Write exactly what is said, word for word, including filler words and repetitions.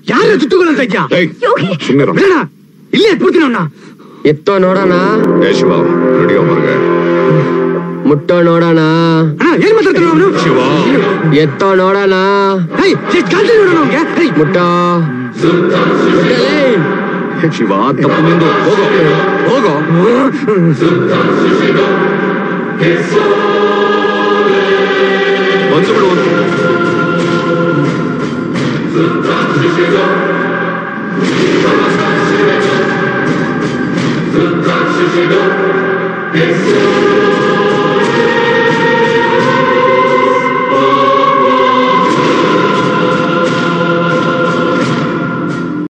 ಯಾರ ತುತ್ತುಗಳಂತ ಇದ್ಯಾ? ಬೇಡ, ಇಲ್ಲೇ ಎತ್ಬಿಡ್ತೀನಿ ಅವನ್ನ. ಎತ್ತೋ ನೋಡೋಣ. ಶಿವ ರೆಡಿ ಹೊರಗೆ ಮುಟ್ಟೋ ನೋಡೋಣ. ಏನ್ ಮಾತಾಡ್ತಾನ ಅವನು? ಶಿವ ಎತ್ತೋ ನೋಡೋಣ. ಮುಟ್ಟೋ ಶಿವ ತಪ್ಪು ನಿಂದು. ಹೋಗೋ ಹೋಗೋ. ಬಂದು ಬಿಡು. It's